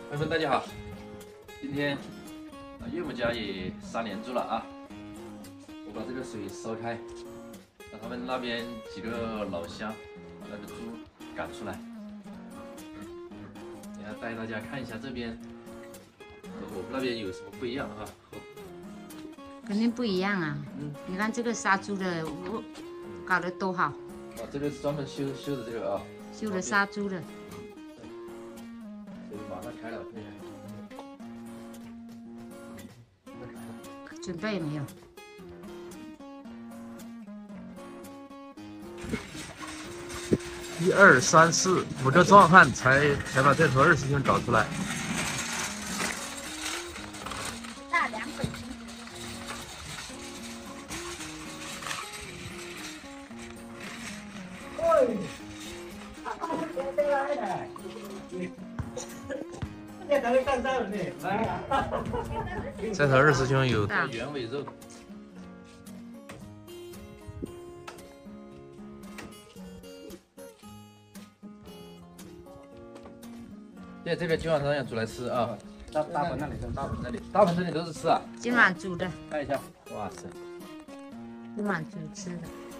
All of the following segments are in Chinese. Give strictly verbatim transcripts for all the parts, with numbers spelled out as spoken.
朋友们，大家好！今天啊，岳母家也杀年猪了啊！我把这个水烧开，把他们那边几个老乡把那个猪赶出来，等下带大家看一下这边和我们那边有什么不一样啊？ 肯定不一样啊！ 嗯， 你看这个杀猪的，我搞得多好， 啊，这个是专门修修的这个啊， 修的杀猪的。 马上开了，看一下。 准备没有？ 一二三四五个壮汉才才把这头二师兄找出来。 大两本。 喂，别来了。 这头二师兄有原味肉，对，这个今晚上要煮来吃啊。 大大盆那里， 大盆那里，大盆这里都是吃啊。 今晚煮的， 看一下，哇塞， 今晚煮吃的。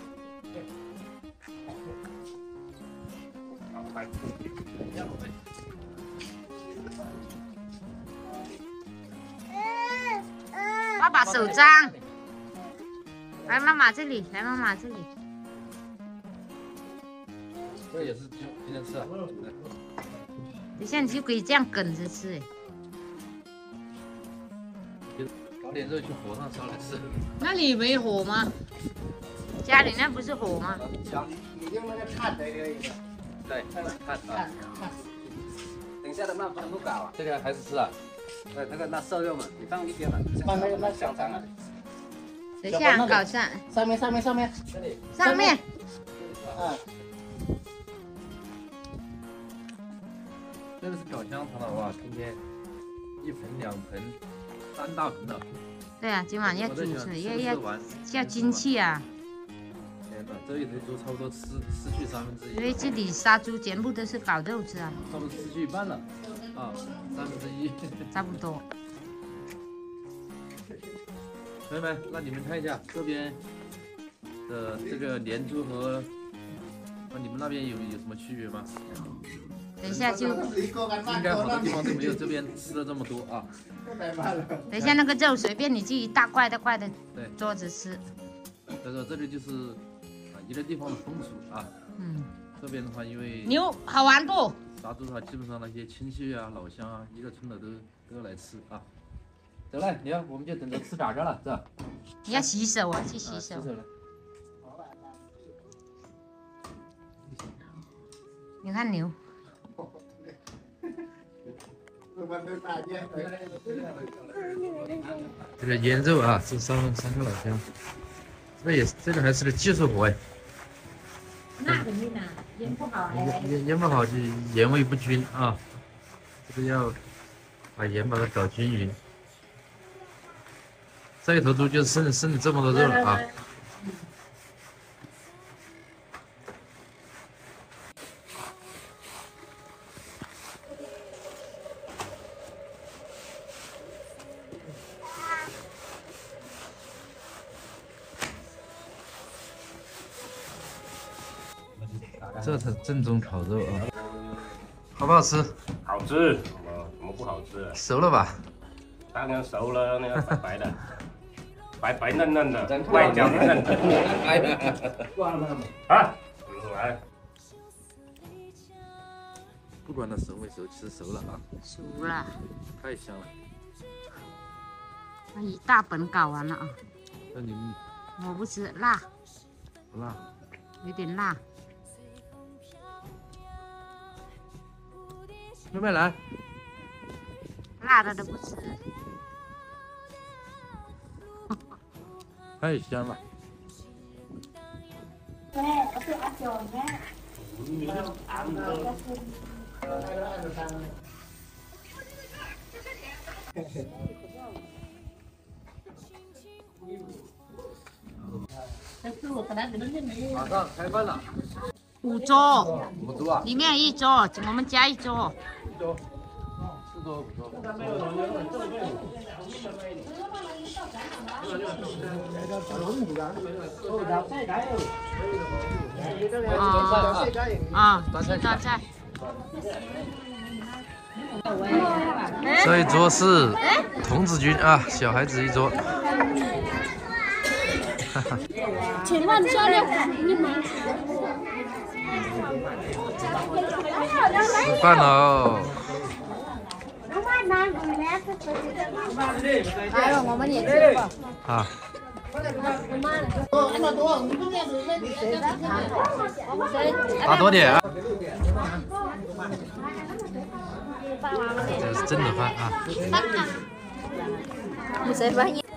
爸爸手脏，来妈妈这里，来妈妈这里。 这个也是今今天吃啊。 等下你就可以这样梗着吃，哎。 搞点肉去火上烧来吃。 那里没火吗？家里那不是火吗？ 你用那个炭的那个。 对，看啊。 等一下的慢放不搞啊。 这个还是吃啊。 对，那个那瘦肉嘛，你放一边嘛，放那个那香肠啊。 等一下搞上上面上面上面， 这里上面。 啊。 这个是搞香肠的哇，今天一盆两盆三大盆了。 对啊，今晚要煮吃，要要要要精气啊。 天哪，这一头猪差不多失失去三分之一。 因为这里杀猪全部都是搞肉吃啊。 差不多失去一半了。 啊，三分之一， 差不多。 朋友们，那你们看一下这边的这个年猪和和你们那边有有什么区别吗？ 等一下就， 应该好多地方都没有这边吃的这么多啊。 等一下那个肉随便你自己大块大块的对， 桌子吃。 所以说这里就是啊一个地方的风俗啊。 嗯。 这边的话，因为牛好玩不？ 杀猪的话，基本上那些亲戚啊、老乡啊，一个村的都都要来吃啊。走了，你看，我们就等着吃嘎嘎了，是吧？ 你要洗手啊，去洗手。 啊、洗手了。 你看牛。 这个腌肉啊，这三三个老乡，这也这个还是个技术活哎。 那肯定的，腌不好还腌腌不好就盐味不均啊，这个要把盐把它搞均匀。这一头猪就剩剩这么多肉了啊。这才正宗烤肉啊，好不好吃？ 好吃，怎么怎么不好吃？ 熟了吧？ 当然熟了，那个白白的，白白嫩嫩的，外焦嫩嫩的。啊，来， 不管它熟没熟，其实熟了啊， 熟了。 太香了。 那一大本搞完了啊。 那你们我不吃辣， 不辣？ 有点辣。 妹妹来， 辣的都不吃。 太香了。马上开饭了。 五桌， 五桌啊？ 里面一桌，我们加一桌。 一桌。四不错不错。 啊啊，端菜端菜。 这一桌是童子军啊，小孩子一桌。哈哈。 请问这里你们？ 吃饭喽。 来了，我们也吃吧。 啊。打多点啊。这是真的饭啊。 你谁发言？